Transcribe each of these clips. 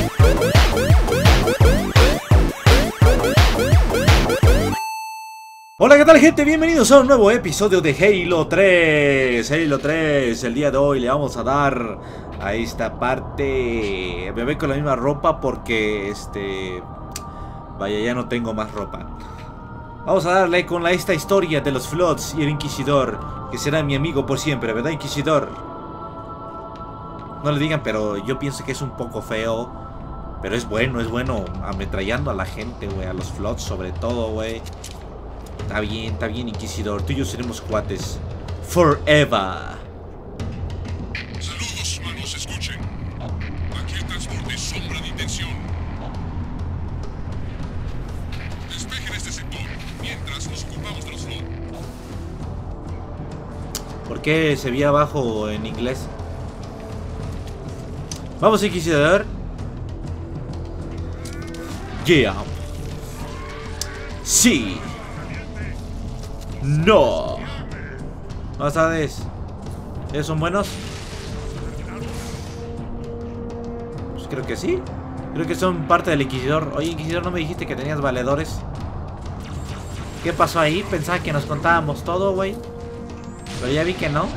Hola, ¿qué tal, gente? Bienvenidos a un nuevo episodio de Halo 3. Halo 3, el día de hoy le vamos a dar a esta parte. Me voy con la misma ropa porque, vaya, ya no tengo más ropa. Vamos a darle con esta historia de los Floods y el Inquisidor, que será mi amigo por siempre, ¿verdad, Inquisidor? No le digan, pero yo pienso que es un poco feo. Pero es bueno ametrallando a la gente, güey, a los Floods sobre todo, güey. Está bien, Inquisidor. Tú y yo seremos cuates. Forever. Saludos, humanos, escuchen. Aquí el transporte Sombra de Intención. Despejen este sector mientras nos ocupamos de los Flood. ¿Por qué se veía abajo en inglés? Vamos, Inquisidor. Yeah. Sí. No. ¿No sabes? ¿Ellos son buenos? Pues creo que sí. Creo que son parte del Inquisidor. Oye, Inquisidor, ¿no me dijiste que tenías valedores? ¿Qué pasó ahí? Pensaba que nos contábamos todo, güey. Pero ya vi que no.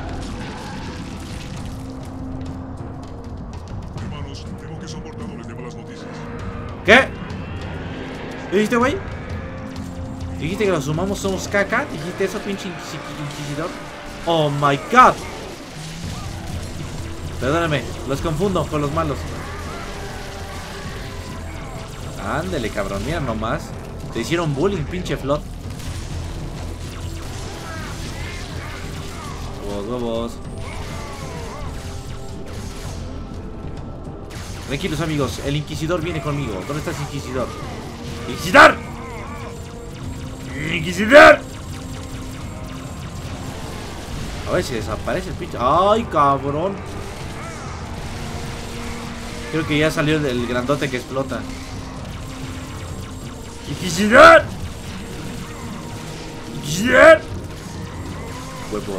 Hermanos, tengo que son portadores de malas noticias. ¿Qué? ¿Qué dijiste, güey? ¿Dijiste que los humanos somos caca? ¿Dijiste eso, pinche Inquisidor? Oh my god. Perdóname, los confundo con los malos. Ándele, cabrón, mira nomás. Te hicieron bullying, pinche Flood. Huevos. Tranquilos, amigos, el Inquisidor viene conmigo. ¿Dónde estás, Inquisidor? ¡Inquisidor! ¡Inquisidor! A ver si desaparece el pinche. ¡Ay, cabrón! Creo que ya salió el grandote que explota. ¡Inquisidor! ¡Inquisidor! Huevo.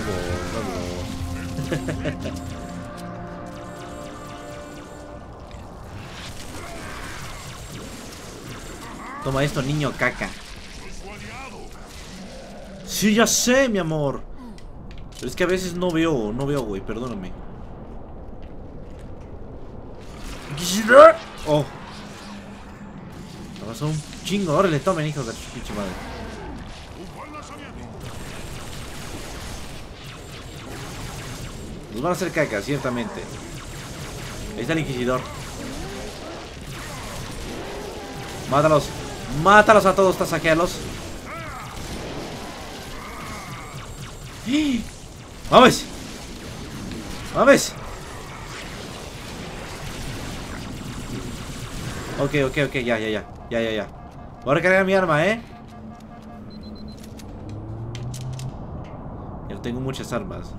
Toma esto, niño caca. Sí, ya sé, mi amor. Pero es que a veces no veo, güey, perdóname. ¿Inquisidor? Oh. Me pasó un chingo. Órale, tomen, hijos de su pinche madre. Nos van a hacer caca, ciertamente. Ahí está el Inquisidor. Mátalos. Mátalos a todos, tasaquealos. ¡Vamos! ¡Vamos! Ok, ya. Voy a recargar mi arma, ¿eh? Ya no tengo muchas armas.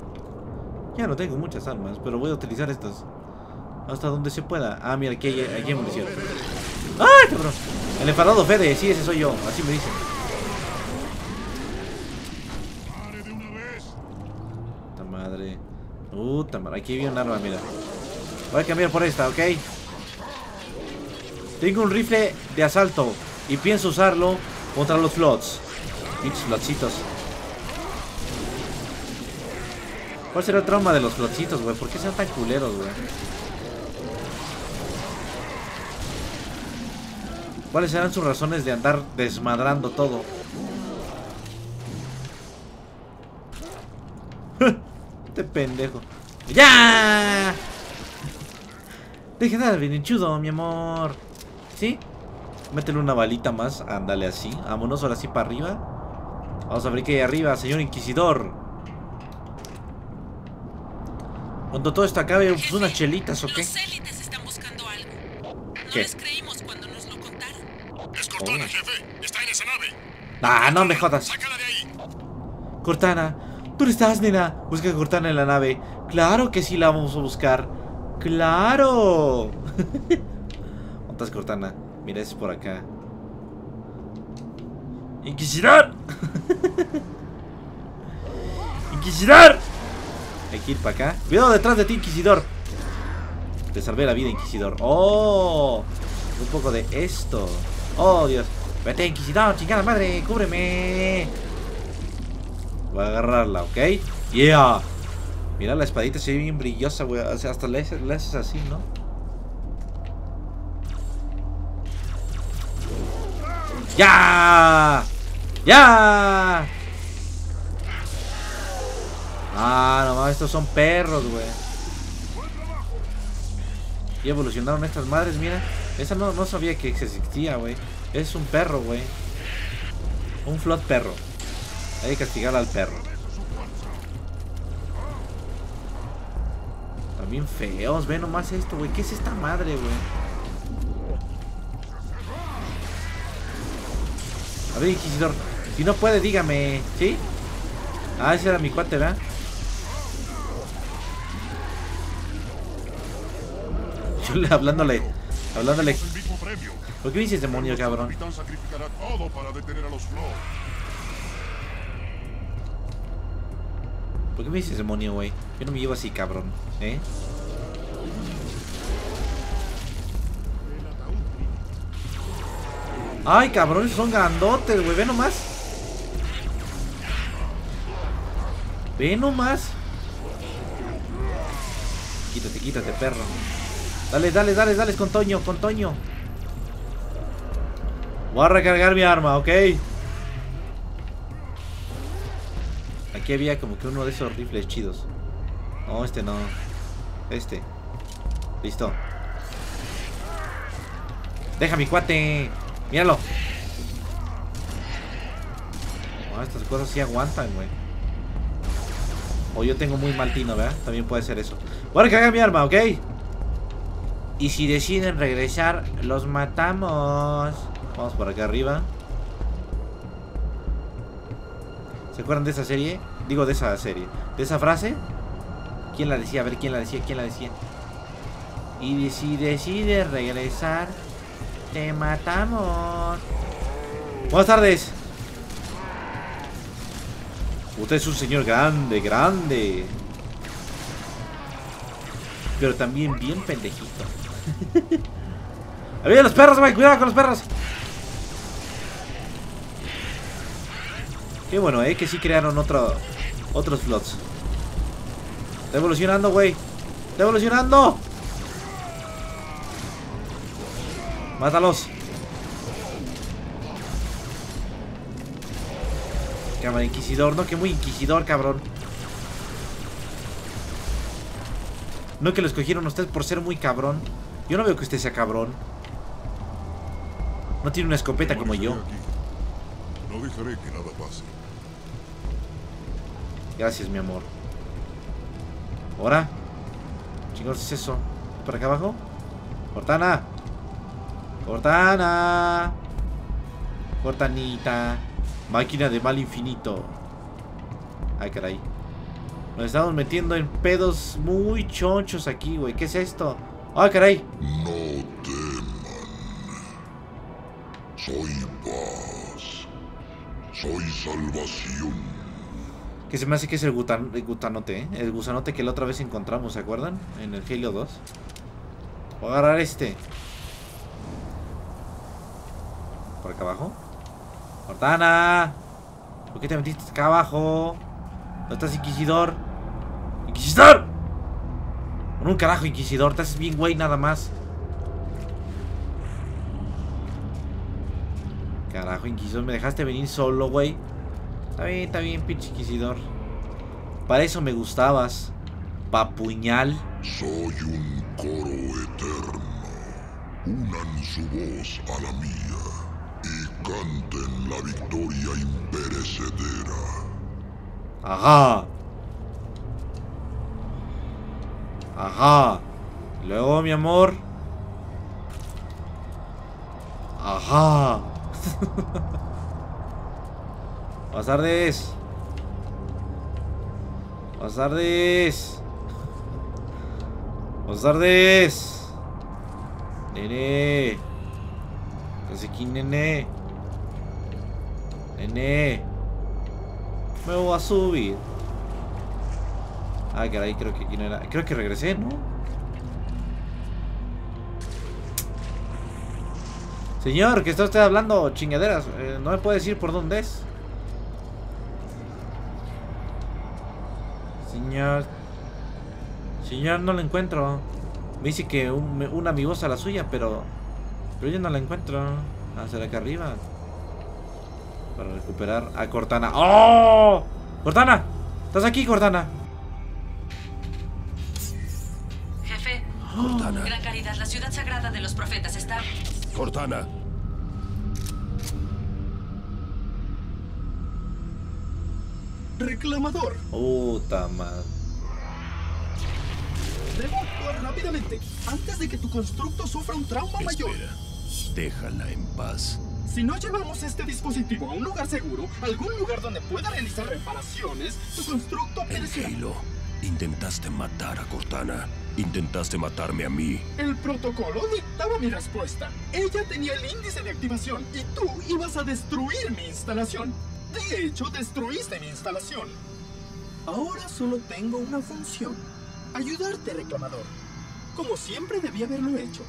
Pero voy a utilizar estas hasta donde se pueda. Ah, mira, aquí hay munición. ¡Ay, cabrón! El enfadado Fede, sí, ese soy yo. Así me dicen. Puta madre, aquí viene un arma, mira. Voy a cambiar por esta, ¿ok? Tengo un rifle de asalto y pienso usarlo contra los Floods. Pinches Floodcitos. ¿Cuál será el trauma de los Floodcitos, güey? ¿Por qué sean tan culeros, güey? ¿Cuáles serán sus razones de andar desmadrando todo? Este pendejo. ¡Ya! Deja de dar bien hinchudo, mi amor. ¿Sí? Métele una balita más. Ándale así. Vámonos ahora sí para arriba. Vamos a ver qué hay arriba, señor Inquisidor. Cuando todo esto acabe, pues unas chelitas, ¿o qué? Los élites están buscando algo. No ¿Qué? les creímos cuando nos lo contaron. Es Cortana, jefe. Está en esa nave. Ah, no me jodas. Sácala de ahí. Cortana, ¿dónde estás, nena? Busca a Cortana en la nave. Claro que sí la vamos a buscar. ¡Claro! ¿Dónde estás, Cortana? Mira, es por acá. ¡Inquisidor! ¡Inquisidor! Hay que ir para acá. Cuidado detrás de ti, Inquisidor. Te salvé la vida, Inquisidor. ¡Oh! Un poco de esto. ¡Oh, Dios! ¡Vete, Inquisidor! ¡Chingada madre! ¡Cúbreme! Voy a agarrarla, ¿ok? ¡Yeah! Mira, la espadita se ve bien brillosa, güey. O sea, hasta le haces así, ¿no? ¡Ya! ¡Ya! Ah, no mames, estos son perros, güey. Y evolucionaron estas madres, mira. Esa no sabía que existía, güey. Es un perro, güey. Un flot perro. Hay que castigar al perro. También feos, ve nomás esto, güey. ¿Qué es esta madre, güey? A ver, Inquisidor. Si no puede, dígame. ¿Sí? Ah, ese era mi cuate, ¿verdad? Yo hablándole. ¿Por qué dices demonio, cabrón? ¿Por qué me dices demonio, güey? Yo no me llevo así, cabrón. ¿Eh? Ay, cabrón, son grandotes, güey. Ve nomás. Ve nomás. Quítate, perro. Dale, con Toño. Voy a recargar mi arma, ¿ok? Aquí había como que uno de esos rifles chidos. No, este no. Este. Listo. Deja mi cuate. Míralo. Oh, estas cosas sí aguantan, güey. O yo tengo muy mal tino, ¿verdad? También puede ser eso. Voy a recargar mi arma, ¿ok? Y si deciden regresar, los matamos. Vamos por acá arriba. ¿Se acuerdan de esa serie? Digo, de esa serie. ¿De esa frase? ¿Quién la decía? A ver, ¿quién la decía? Y si decides regresar, te matamos. Buenas tardes. Usted es un señor grande. Pero también bien pendejito. ¡Había los perros, güey! ¡Cuidado con los perros! Qué bueno, que sí crearon otros flots. Está evolucionando, güey. Está evolucionando. Mátalos. Cámara, Inquisidor. No, que muy Inquisidor, cabrón. No, que lo escogieron a usted por ser muy cabrón. Yo no veo que usted sea cabrón. No tiene una escopeta como yo. No dejaré que nada pase. Gracias, mi amor. ¿Ahora? Chingos, ¿es eso? ¿Por acá abajo? ¡Cortana! Cortanita. Máquina de mal infinito. Ay, caray. Nos estamos metiendo en pedos muy chonchos aquí, güey. ¿Qué es esto? ¡Ay, caray! No teman. Soy paz. Soy salvación. Que se me hace que es el gusanote, ¿eh? El gusanote que la otra vez encontramos, ¿se acuerdan? En el Halo 2. Voy a agarrar este. ¿Por acá abajo? ¡Cortana! ¿Por qué te metiste acá abajo? ¿No estás, Inquisidor? ¡Inquisidor! Con un carajo, Inquisidor. Te haces bien, güey, nada más. Carajo, Inquisidor. Me dejaste venir solo, güey. Está bien, pinche Inquisidor. Para eso me gustabas. Papuñal. Soy un coro eterno. Unan su voz a la mía y canten la victoria imperecedera. Ajá. Luego, mi amor. Ajá. Buenas tardes. Nene. ¿Estás aquí, nene? Me voy a subir. Ay, caray, creo que aquí no era. Creo que regresé, ¿no? Señor, que está usted hablando chingaderas. No me puede decir por dónde es. Señor. Señor, no la encuentro. Me dice que una amigosa la suya, pero yo no la encuentro. Ah, será acá arriba. Para recuperar a Cortana. ¡Oh! ¡Cortana! ¿Estás aquí, Cortana? Jefe, Cortana. Gran Caridad, la ciudad sagrada de los profetas está... Cortana. Reclamador. Puta madre. Debo actuar rápidamente antes de que tu constructo sufra un trauma mayor. Espera. Déjala en paz. Si no llevamos este dispositivo a un lugar seguro, algún lugar donde pueda realizar reparaciones, tu constructo En perecerá. Halo, intentaste matar a Cortana. Intentaste matarme a mí. El protocolo dictaba mi respuesta. Ella tenía el índice de activación y tú ibas a destruir mi instalación. De hecho, destruiste mi instalación. Ahora solo tengo una función. Ayudarte, reclamador. Como siempre debí haberlo hecho.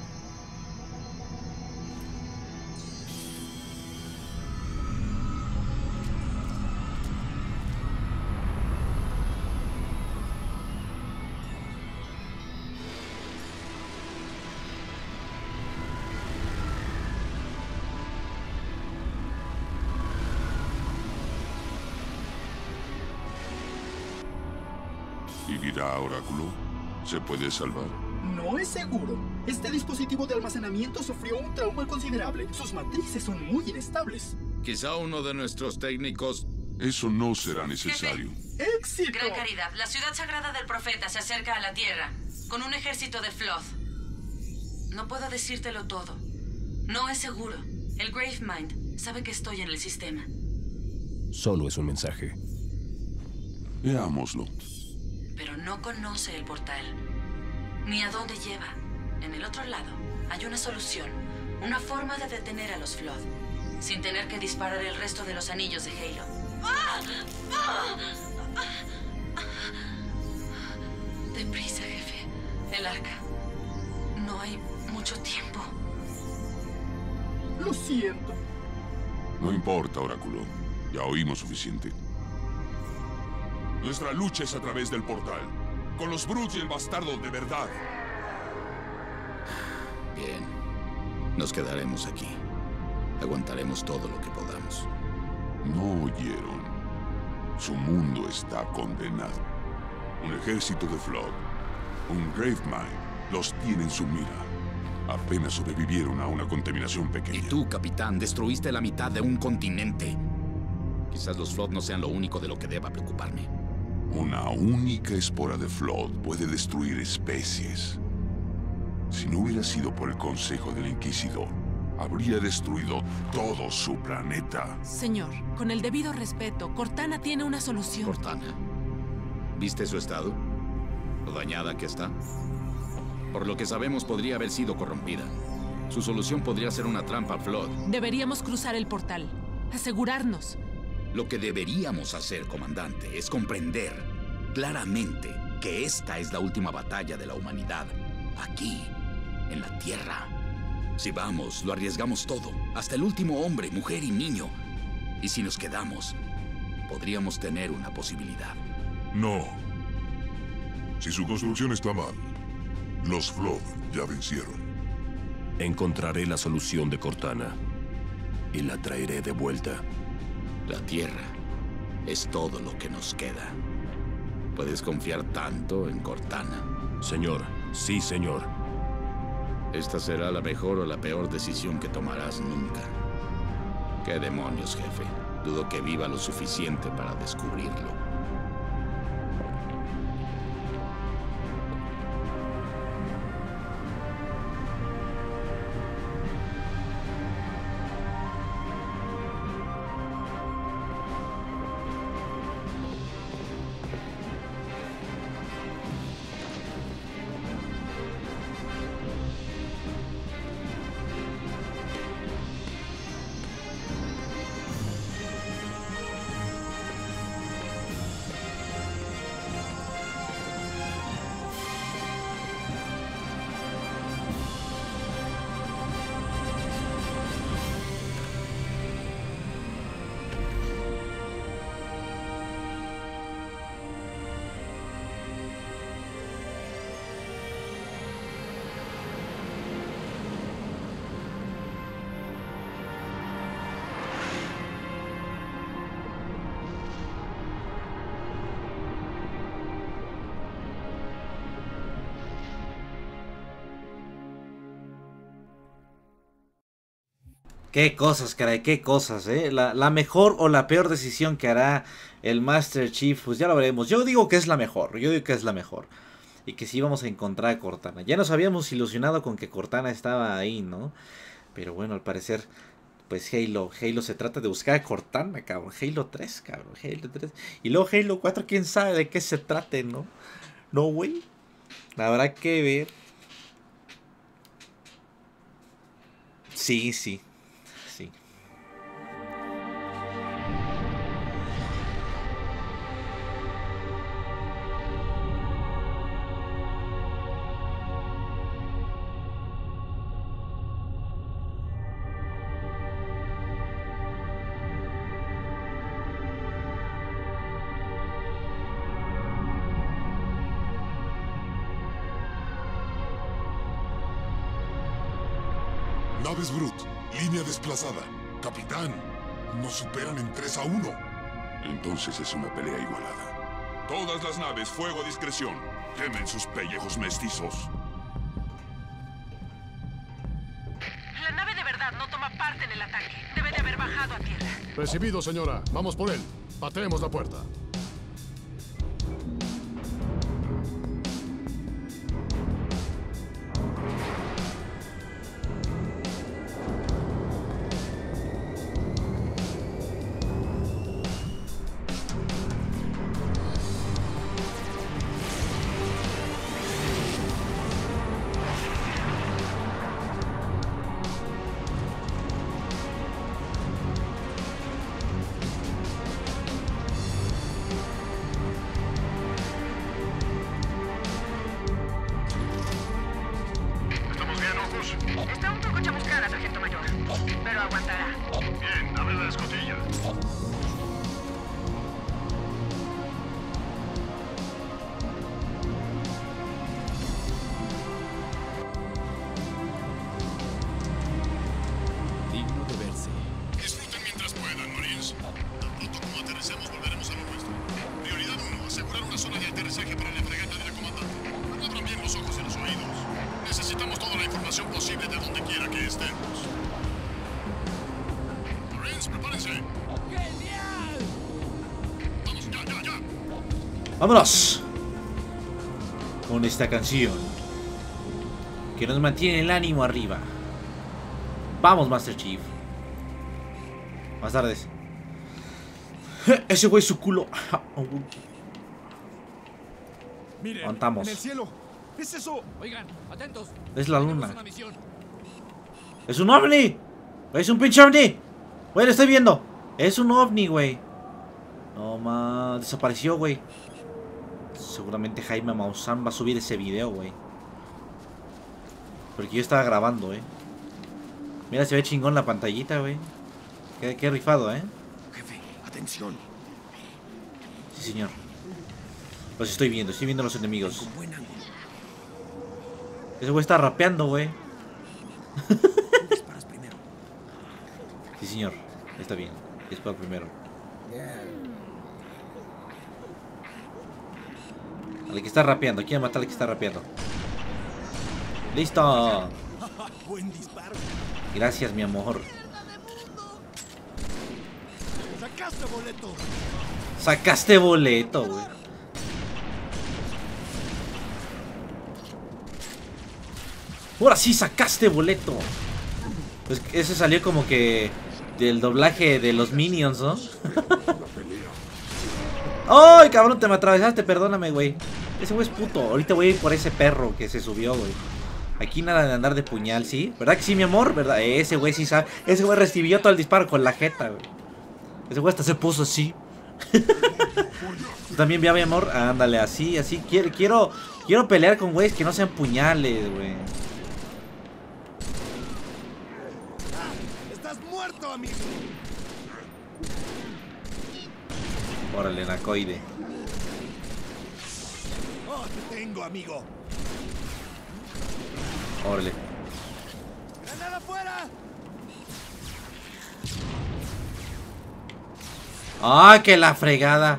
¿Y dirá Oráculo? ¿Se puede salvar? No es seguro. Este dispositivo de almacenamiento sufrió un trauma considerable. Sus matrices son muy inestables. Quizá uno de nuestros técnicos... Eso no será necesario. ¡Éxito! Gran Caridad, la ciudad sagrada del profeta se acerca a la Tierra con un ejército de Flood. No puedo decírtelo todo. No es seguro. El Gravemind sabe que estoy en el sistema. Solo es un mensaje. Veámoslo. Pero no conoce el portal, ni a dónde lleva. En el otro lado hay una solución, una forma de detener a los Flood, sin tener que disparar el resto de los anillos de Halo. Deprisa, jefe. El arca. No hay mucho tiempo. Lo siento. No importa, Oráculo. Ya oímos suficiente. Nuestra lucha es a través del portal. Con los Brutes y el bastardo de verdad. Bien. Nos quedaremos aquí. Aguantaremos todo lo que podamos. No oyeron. Su mundo está condenado. Un ejército de Flood, un Gravemind, los tiene en su mira. Apenas sobrevivieron a una contaminación pequeña. Y tú, capitán, destruiste la mitad de un continente. Quizás los Flood no sean lo único de lo que deba preocuparme. Una única espora de Flood puede destruir especies. Si no hubiera sido por el consejo del Inquisidor, habría destruido todo su planeta. Señor, con el debido respeto, Cortana tiene una solución. Cortana. ¿Viste su estado? ¿Lo dañada que está? Por lo que sabemos, podría haber sido corrompida. Su solución podría ser una trampa Flood. Deberíamos cruzar el portal. Asegurarnos. Lo que deberíamos hacer, comandante, es comprender claramente que esta es la última batalla de la humanidad. Aquí, en la Tierra. Si vamos, lo arriesgamos todo. Hasta el último hombre, mujer y niño. Y si nos quedamos, podríamos tener una posibilidad. No. Si su construcción está mal, los Flood ya vencieron. Encontraré la solución de Cortana y la traeré de vuelta. La Tierra es todo lo que nos queda. ¿Puedes confiar tanto en Cortana? Señor, sí, señor. Esta será la mejor o la peor decisión que tomarás nunca. ¿Qué demonios, jefe? Dudo que viva lo suficiente para descubrirlo. Qué cosas, caray, qué cosas, la mejor o la peor decisión que hará el Master Chief, pues ya lo veremos. Yo digo que es la mejor, y que sí vamos a encontrar a Cortana. Ya nos habíamos ilusionado con que Cortana estaba ahí, ¿no? Pero bueno, al parecer, pues Halo se trata de buscar a Cortana, cabrón. Halo 3, cabrón, Halo 3. Y luego Halo 4, quién sabe de qué se trate, ¿no? No, güey. Habrá que ver. Sí. Naves Brut, línea desplazada. Capitán, nos superan en 3-1. Entonces es una pelea igualada. Todas las naves, fuego a discreción. Quemen sus pellejos mestizos. La nave de verdad no toma parte en el ataque. Debe de haber bajado a tierra. Recibido, señora. Vamos por él. Pateemos la puerta. Está un poco chamuscada, sargento mayor, pero aguantará. Bien, abre la escotilla. Digno de verse. Disfruten mientras puedan, Marines. Tan pronto como aterricemos, volveremos a lo nuestro. Prioridad 1, asegurar una zona de aterrizaje para la fragata de la comandante. Abran bien los ojos y los oídos. Necesitamos toda la información posible de donde quiera que estemos. Marines, prepárense. ¡Genial! Vamos, ya. ¡Vámonos! Con esta canción que nos mantiene el ánimo arriba. Vamos, Master Chief. Más tardes. Ese güey su culo. Miren, Aguantamos. en el cielo. ¿Qué es eso? Oigan, atentos. Es la Tenemos luna. una misión. ¡Es un ovni! ¡Es un pinche ovni! Güey, lo estoy viendo. Es un ovni, güey. No más. Desapareció, güey. Seguramente Jaime Maussan va a subir ese video, güey. Porque yo estaba grabando, Mira, se ve chingón la pantallita, güey. Qué rifado, Jefe, atención. Sí, señor. Los estoy viendo los enemigos. Con buen ángulo. Ese güey está rapeando, güey. Disparas primero. Sí, señor. Está bien. Dispara primero. Al que está rapeando. Quiero matar al que está rapeando. ¡Listo! Buen disparo. Gracias, mi amor. ¡Sacaste boleto! Sacaste boleto, güey. Ahora sí, sacaste boleto. Pues ese salió como que del doblaje de los Minions, ¿no? ¡Ay, cabrón! Te me atravesaste, perdóname, güey. Ese güey es puto. Ahorita voy a ir por ese perro que se subió, güey. Aquí nada de andar de puñal, ¿sí? ¿Verdad que sí, mi amor? ¿Verdad? Ese güey sí sabe. Ese güey recibió todo el disparo con la jeta, güey. Ese güey hasta se puso así. ¿Tú también, mi amor? Ándale, así. Quiero pelear con güeyes que no sean puñales, güey. ¡Estás muerto, amigo! Órale, nacoide. ¡Oh, te tengo, amigo! Órale. ¡Granada afuera! ¡Ah, que la fregada!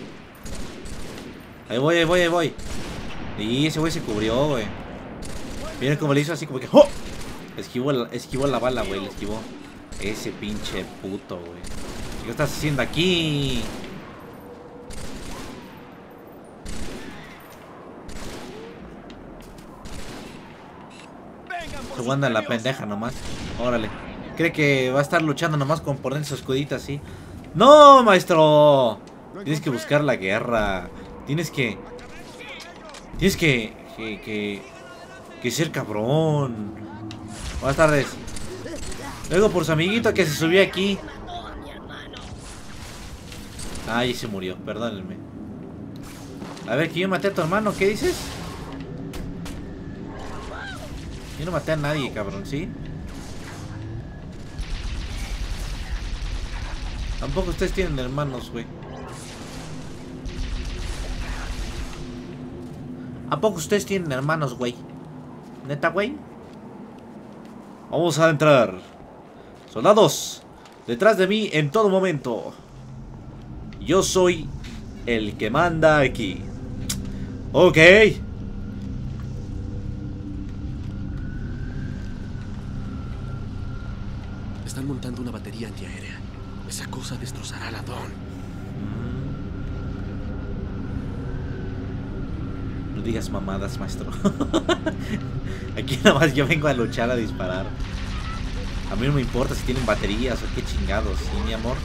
Ahí voy. Y ese güey se cubrió, güey. Miren cómo le hizo así como que... ¡oh! Esquivó la bala, güey. Le esquivó. Ese pinche puto, güey. ¿Qué estás haciendo aquí? Se aguanta la pendeja nomás. Órale. Cree que va a estar luchando nomás con ponerse su escudita así. ¡No, maestro! Tienes que buscar la guerra. Tienes que ser cabrón. Buenas tardes. Luego por su amiguito que se subió aquí. Ay, se murió, perdónenme. A ver, que yo maté a tu hermano, ¿qué dices? Yo no maté a nadie, cabrón, ¿sí? Tampoco ustedes tienen hermanos, güey. ¿A poco ustedes tienen hermanos, güey? ¿Neta, güey? Vamos a entrar. Soldados, detrás de mí en todo momento. Yo soy el que manda aquí. Ok. Están montando una batería antiaérea. Esa cosa destrozará la Dawn. No digas mamadas, maestro. Aquí nada más yo vengo a luchar, a disparar. A mí no me importa si tienen baterías o qué chingados, ¿sí, mi amor?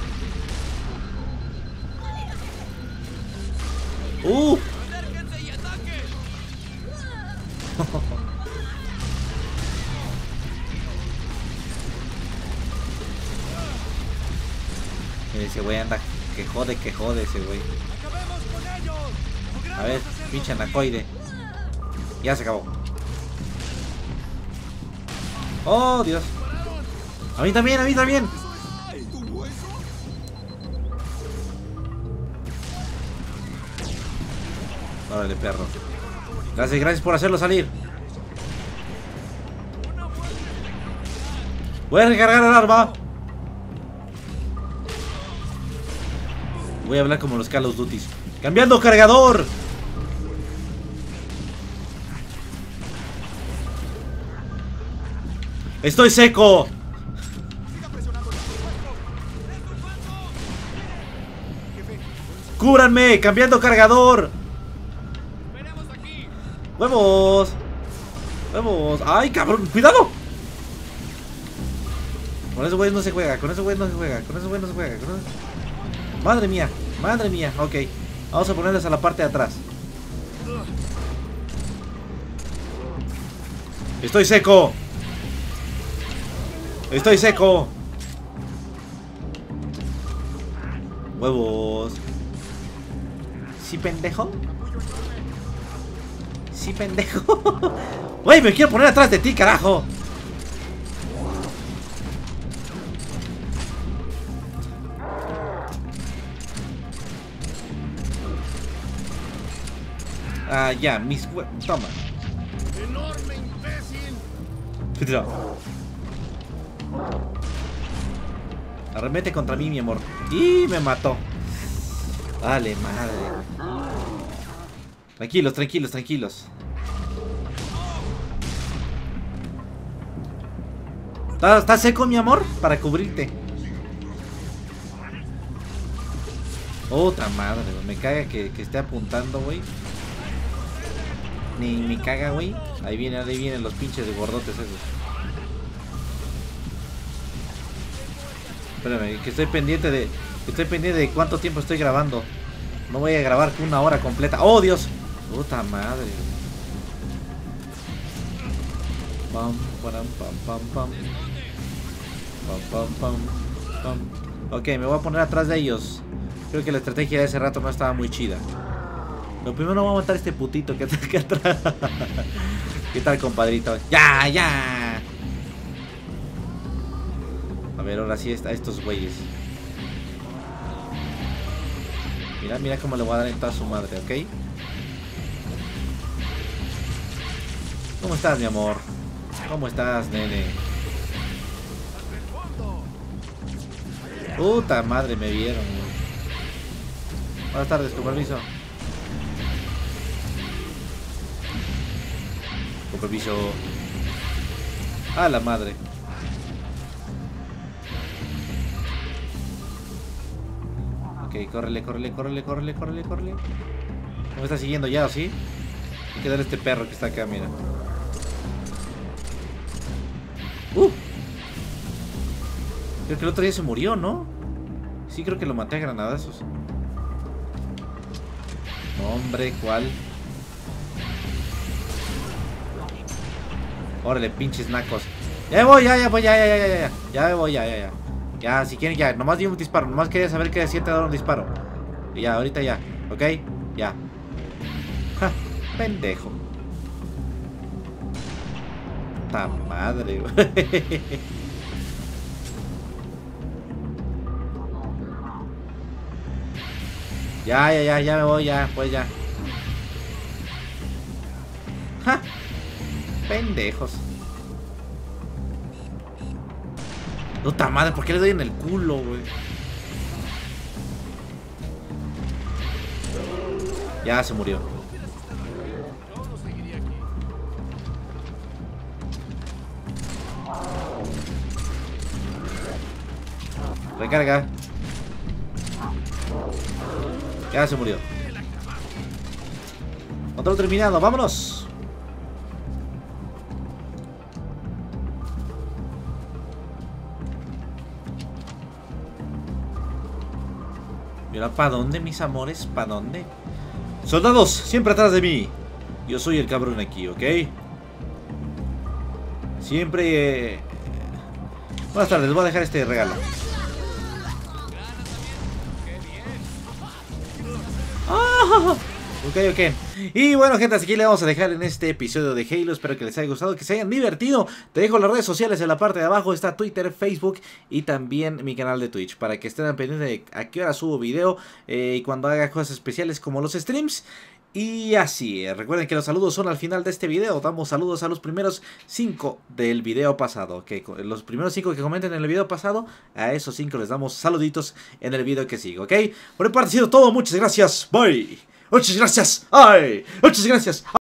Ese güey anda que jode ese güey. A ver, pinche anacoide. Ya se acabó. Oh, Dios. A mí también, a mí también. Órale, perro. Gracias por hacerlo salir. Voy a recargar el arma. Voy a hablar como los Call of Duty. ¡Cambiando cargador! ¡Estoy seco! ¡Cúbranme! ¡Cambiando cargador! ¡Huevos! ¡Huevos! ¡Ay, cabrón! ¡Cuidado! Con esos güeyes no se juega. Con esos güeyes no se juega. Con esos güeyes no se juega. Madre mía. Madre mía. Ok. Vamos a ponerles a la parte de atrás. ¡Estoy seco! ¡Estoy seco! ¡Huevos! ¿Sí, pendejo? ¿Sí, pendejo? ¡Güey, me quiero poner atrás de ti, carajo! Ah, ya, mis huevos. Toma. ¡Enorme imbécil! Arremete contra mí, mi amor. Y me mató. Vale, madre. Tranquilos, tranquilos, tranquilos. ¿Está seco, mi amor? Para cubrirte. Otra madre, me caga que esté apuntando, güey. Ni me caga, güey. Ahí vienen los pinches de gordotes esos. Espérame, que estoy pendiente de cuánto tiempo estoy grabando. No voy a grabar 1 hora completa. ¡Oh, Dios! Puta madre. Pam, pam, pam, pam, pam, pam, pam. Ok, me voy a poner atrás de ellos. Creo que la estrategia de ese rato no estaba muy chida. Lo primero voy a matar a este putito que está aquí atrás. ¿Qué tal, compadrito? ¡Ya, ya! A ver, ahora sí está estos güeyes. Mira, mira cómo le voy a dar en toda su madre, ¿ok? ¿Cómo estás, mi amor? ¿Cómo estás, nene? Puta madre, me vieron, güey. Buenas tardes, con permiso. Con permiso. A la madre. Ok, córrele, córrele, córrele, córrele, córrele, córrele. ¿No me está siguiendo ya o sí? Hay que darle a este perro que está acá, mira. Creo que el otro día se murió, ¿no? Sí, creo que lo maté a granadazos. Hombre, ¿cuál? Órale, pinches nacos. Ya me voy, ya voy, ya. Ya me voy, ya. Ya, si quieren, ya. Nomás di un disparo. Nomás quería saber qué siente dar un disparo. Y ya, ahorita ya. ¿Ok? Ya. Ja, pendejo. ¡Ta madre, güey! Ya me voy, ya, pues ya. ¡Ja! Pendejos. Puta madre, ¿por qué le doy en el culo, güey? Ya se murió. Recarga. Ya se murió. Otro terminado, vámonos. ¿Y ahora para dónde, mis amores? ¿Para dónde? Soldados, siempre atrás de mí. Yo soy el cabrón aquí, ¿ok? Siempre... Buenas tardes, les voy a dejar este regalo. Ok. Y bueno, gente, hasta aquí le vamos a dejar en este episodio de Halo. Espero que les haya gustado, que se hayan divertido. Te dejo las redes sociales en la parte de abajo. Está Twitter, Facebook y también mi canal de Twitch, para que estén pendientes de a qué hora subo video y cuando haga cosas especiales como los streams. Y así, recuerden que los saludos son al final de este video. Damos saludos a los primeros 5 del video pasado. Los primeros 5 que comenten en el video pasado, a esos 5 les damos saluditos en el video que sigue, ¿ok? Por mi parte ha sido todo, muchas gracias, bye. Muchas gracias, ay, muchas gracias.